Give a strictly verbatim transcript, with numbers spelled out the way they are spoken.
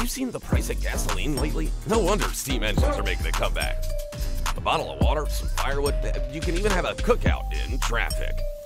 you seen the price of gasoline lately? No wonder steam engines are making a comeback. A bottle of water, some firewood, you can even have a cookout in traffic.